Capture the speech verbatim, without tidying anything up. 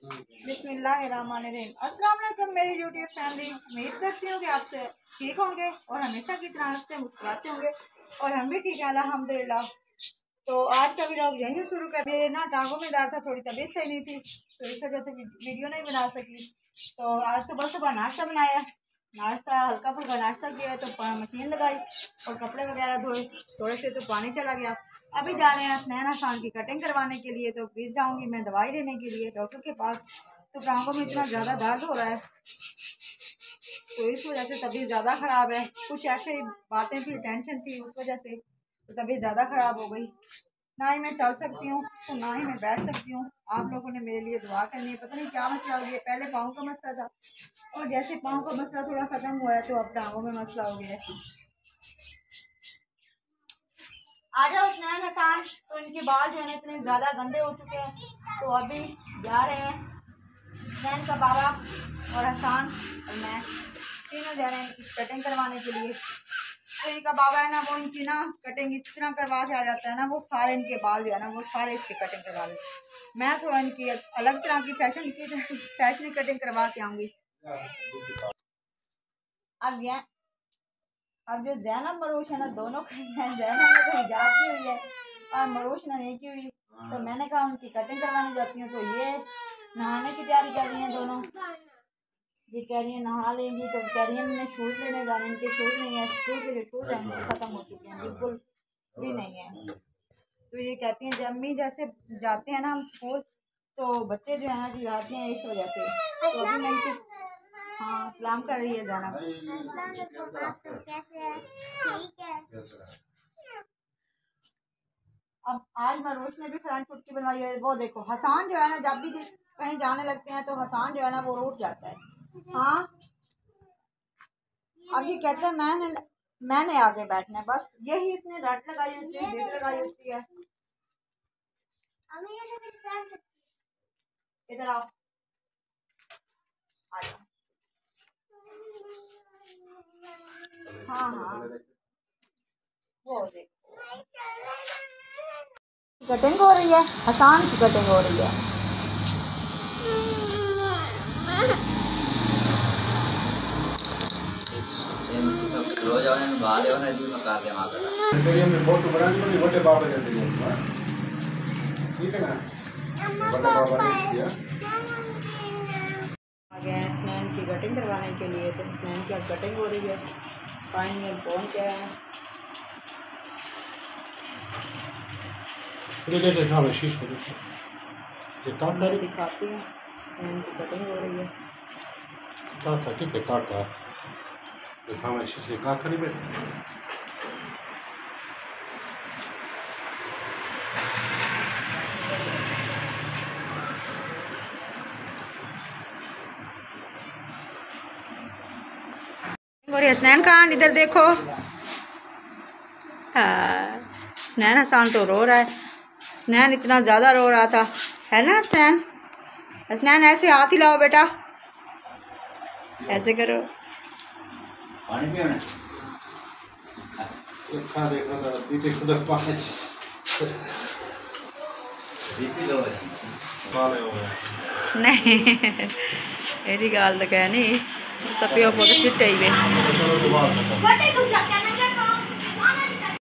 बिस्मिल्लाहिर्रहमानिर्रहीम। अस्सलाम वालेकुम मेरी यूट्यूब फैमिली। उम्मीद करती हूँ कि आप से ठीक होंगे और हमेशा की तरह से मुस्कुराते होंगे और हम भी ठीक है अल्हम्दुलिल्लाह। तो आज का व्लॉग यहीं से शुरू कर। मेरे ना टांगों में दर्द था, थोड़ी तबीयत सही नहीं थी तो इस वजह से वीडियो नहीं बना सकी। तो आज सुबह सुबह नाश्ता बनाया, नाश्ता हल्का फुल्का नाश्ता किया तो मशीन लगाई और कपड़े वगैरह धोए, थोड़े से तो पानी चला गया। अभी जा रहे हैं स्नैन हसान की कटिंग करवाने के लिए, तो फिर जाऊंगी मैं दवाई लेने के लिए डॉक्टर के पास। तो टांगों में इतना ज़्यादा दर्द हो रहा है तो इस वजह से तबीयत ज़्यादा ख़राब है। कुछ ऐसे बातें थी, टेंशन थी, उस वजह से तो तबीयत ज़्यादा ख़राब हो गई। ना ही मैं चल सकती हूँ तो ना ही मैं बैठ सकती हूँ। आप लोगों ने मेरे लिए दुआ करनी है। पता नहीं क्या मसला हो गया, पहले पाँव का मसला था और जैसे पाँव का मसला थोड़ा ख़त्म हुआ है तो अब टांगों में मसला हो गया है। आ जाओ स्नैन हसान। तो इनके बाल जो है ना इतने ज़्यादा गंदे हो चुके हैं तो अभी जा रहे हैं स्नैन का बाबा और हसान और मैं तीनों जा रहे हैं इनकी कटिंग करवाने के लिए। तो इनका बाबा है ना वो इनकी ना कटिंग इस तरह करवा के आ जाता है ना, वो सारे इनके बाल जो है ना वो सारे इसकी कटिंग करवा लेते। मैं थोड़ा इनकी अलग तरह की फैशन की फैशनी कटिंग करवा के आऊँगी। अब ये अब जो जैनब मरूश है ना दोनों खड़ी हैं। जैनब ने तो हिजाब की हुई है और मरूश ने नहीं की हुई, तो मैंने कहा उनकी कटिंग करवाने जाती हूँ। तो ये नहाने की तैयारी कर रही हैं दोनों। ये कह रही है नहा लेंगी तो कह रही है मैंने शूज़ लेने जाने, इनके शूज़ नहीं है, स्कूल के जो शूज़ हैं उनके ख़त्म हो चुके हैं, बिल्कुल भी नहीं है। तो ये कहती हैं जब अम्मी जैसे जाते हैं ना हम स्कूल तो बच्चे जो है ना चिल्लाते हैं इस वजह से। तो अभी मैं इनकी हाँ सलाम कर रही है ज़ैनब। अब आज मरूश ने भी फ्रंट फुटकी बनवाई है। वो देखो हसान जो है ना जब भी कहीं जाने लगते हैं तो हसान जो है ना वो रूठ जाता है। हाँ अब ये कहते हैं मैंने मैंने आगे बैठना है, बस यही इसने रट लगाई होती है, जिद लगाई होती है। इधर आओ, आ जाओ। हाँ हाँ वो देखो कटिंग हो रही है, हसान की कटिंग हो रही है। रोज आने में बाहर आने में दूर मकान दे मार तेरी हमने फोटो बनानी नहीं, बड़े बाबा ने दी है, ठीक है ना? बड़े बाबा ने दिया। आ गए हैं स्नैन की कटिंग करवाने के लिए, तो स्नैन की कटिंग हो रही है। फाइनल पहुंच गया है। ये देखो सामने शीशे में ये काम कर दिखाती हूँ स्नैन की कटिंग हो रही है। काका ठीक है काका ये सामने शीशे काका नहीं बैठे। और स्नैन खान इधर देखो। हाँ स्नैन हसान तो रो रहा है। स्नैन इतना ज़्यादा रो रहा था है ना स्नैन। स्नैन ऐसे हाथ हिलाओ बेटा, ऐसे करो। पानी पियोना खा देखो तो पीछे खुद पानी बीपी लो है वाले हो गए नहीं एडी गाल तो कह नहीं सब पे फोटो चिट्टे ही वे